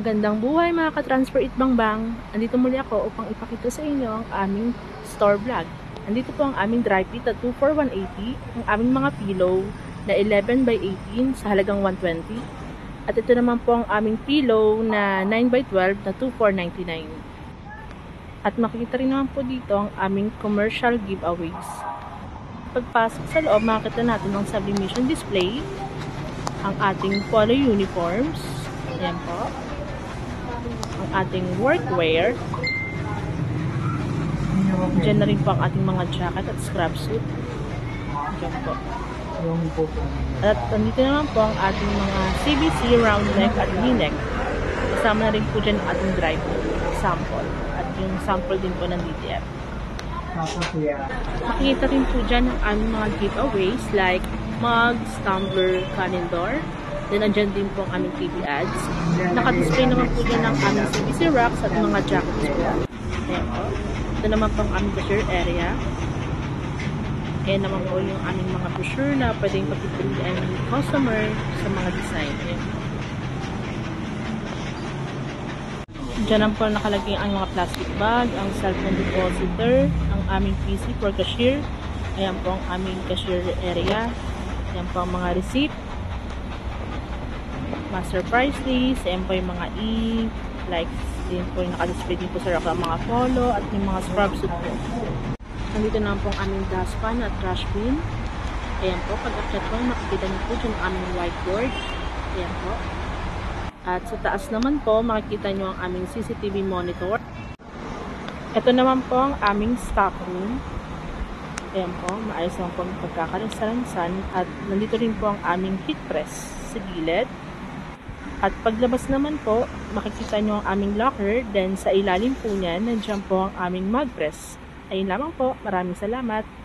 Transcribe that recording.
Magandang buhay mga ka-Transfer It Bangbang. Andito muli ako upang ipakita sa inyo ang aming store vlog. Andito po ang aming dry fit na 2 for 180, ang aming mga pillow na 11 by 18 sa halagang 120. At ito naman po ang aming pillow na 9 by 12 na 2 for 99. At makikita rin naman po dito ang aming commercial giveaways. Pagpasok sa loob, makikita natin ang sublimation display, ang ating polo uniforms, ayan po, ang ating workwear, dyan na rin po ang ating mga jacket at scrub suit, dyan po. At nandito naman po ang ating mga CBC round neck at v-neck, kasama na rin po dyan ang ating dry sample at yung sample din po ng DTF. Makikita rin po dyan ang aming mga giveaways like mugs, tumbler, calendar. Then, andyan din po ang aming TV ads. Naka-display naman po dyan ang aming CBC racks at mga jackets po. Ayan po. Ito naman po ang aming brochure area. Ayan naman po yung aming mga brochure na pwedeng pagpipilian ng customer sa mga design. Ayan po. Diyan naman po nakalagay ang mga plastic bag, ang cellphone depositor, ang aming PC for cashier. Ayan po ang aming cashier area. Ayan po ang mga receipt, master price list, ayan po yung mga likes din po yung nakadisplay din po sa rack ang mga polo at yung mga scrub suit po. Nandito naman po ang aming dustpan at trash bin. Ayan po, pag-akyat po, makikita niyo po yung aming whiteboard. Ayan po. At sa taas naman po, makikita nyo ang aming CCTV monitor. Ito naman po ang aming stock room. Ayan po, maayos naman po ang pagkakalansan. At nandito rin po ang aming heat press sa gilid. At paglabas naman po, makikita nyo ang aming locker. Then sa ilalim po niyan, nandiyan po ang aming mug press. Ayun lamang po, maraming salamat.